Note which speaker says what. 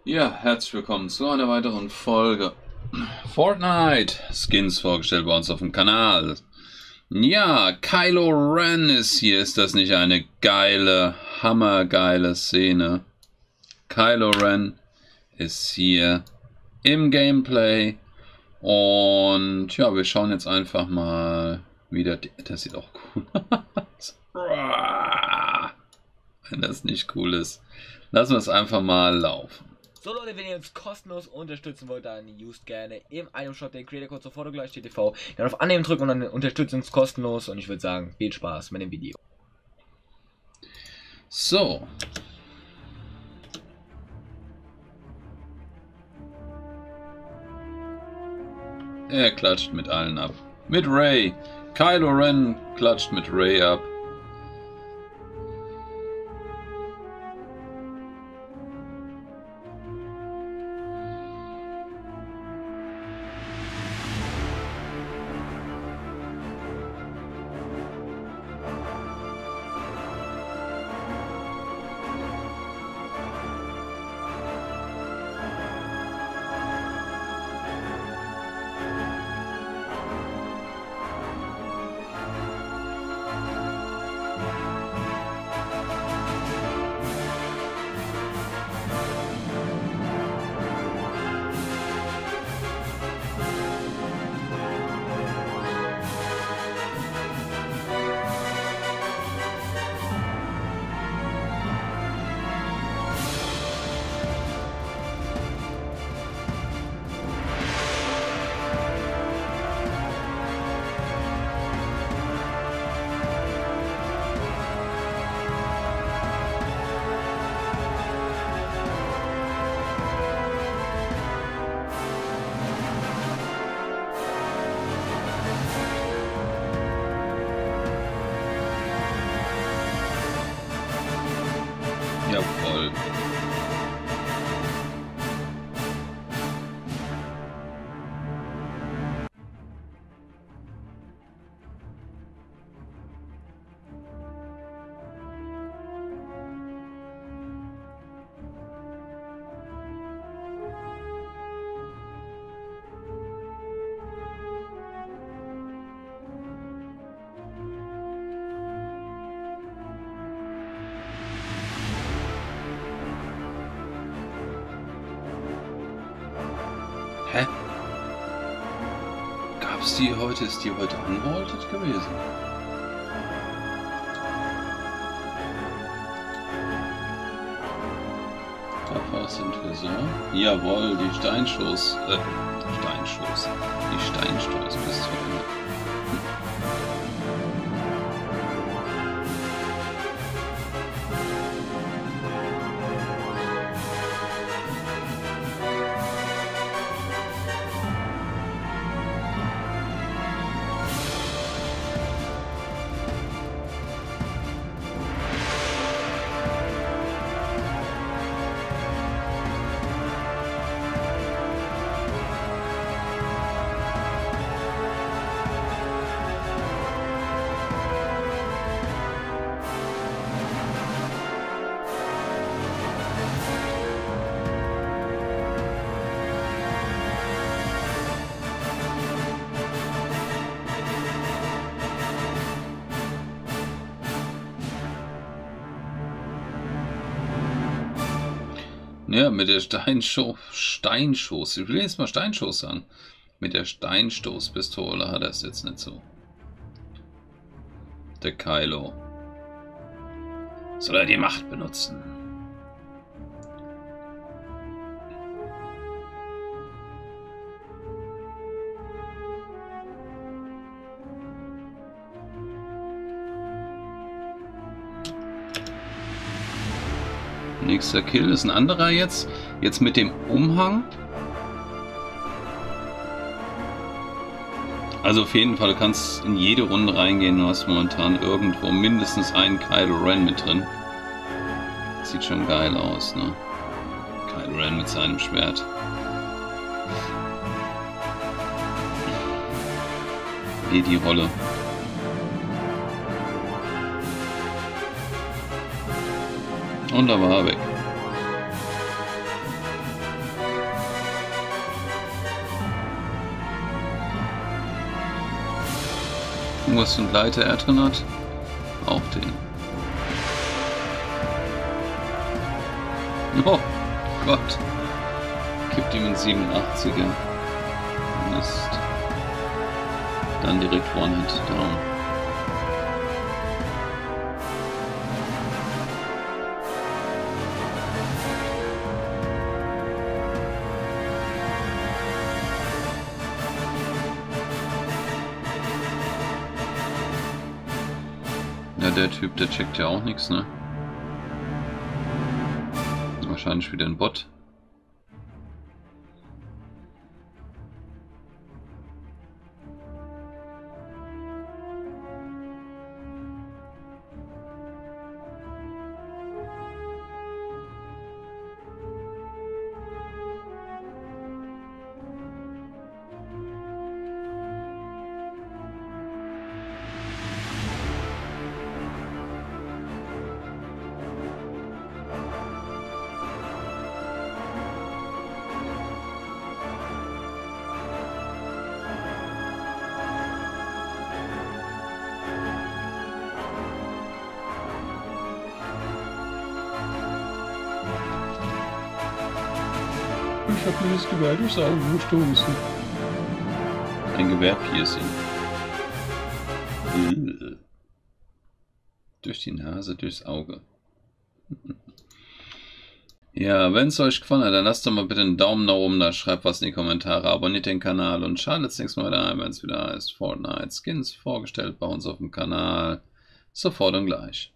Speaker 1: Ja, herzlich willkommen zu einer weiteren Folge Fortnite Skins vorgestellt bei uns auf dem Kanal. Ja, Kylo Ren ist hier. Ist das nicht eine geile, hammergeile Szene? Kylo Ren ist hier im Gameplay. Und ja, wir schauen jetzt einfach mal, wie das sieht auch cool aus. Wenn das nicht cool ist, lassen wir es einfach mal laufen.
Speaker 2: So Leute, wenn ihr uns kostenlos unterstützen wollt, dann used gerne im Itemshop den Creator Code sofort gleich TV. Dann auf Annehmen drücken und dann unterstützt uns kostenlos und ich würde sagen, viel Spaß mit dem Video.
Speaker 1: So. Er klatscht mit allen ab. Mit Rey. Kylo Ren klatscht mit Rey ab. Jawohl. Hä? Gab's die heute? Ist die heute unvaulted gewesen? Da sind wir so. Jawohl, die Steinstoßpistole. Ja, mit der Steinstoß. Ich will jetzt mal Steinstoß sagen. Mit der Steinstoßpistole hat er es jetzt nicht so. Der Kylo. Soll er die Macht benutzen? Nächster Kill ist ein anderer jetzt. Jetzt mit dem Umhang. Also auf jeden Fall, du kannst in jede Runde reingehen. Du hast momentan irgendwo mindestens einen Kylo Ren mit drin. Sieht schon geil aus, ne? Kylo Ren mit seinem Schwert. Hier die Rolle. Und da war er weg. irgendwas für einen Gleiter er drin hat? Auch den. Oh Gott. Kippt ihm einen 87er. Mist. Dann direkt One-Hit down. Ja, der Typ, der checkt ja auch nichts, ne? Wahrscheinlich wieder ein Bot.
Speaker 3: Ich hab mir das Gewehr durchs Auge gestoßen.
Speaker 1: Ein Gewehrpiercing. Durch die Nase, durchs Auge. Ja, wenn es euch gefallen hat, dann lasst doch mal bitte einen Daumen nach oben da, schreibt was in die Kommentare, abonniert den Kanal und schaltet das nächste Mal wieder ein, wenn es wieder heißt Fortnite Skins vorgestellt bei uns auf dem Kanal. Sofort und gleich.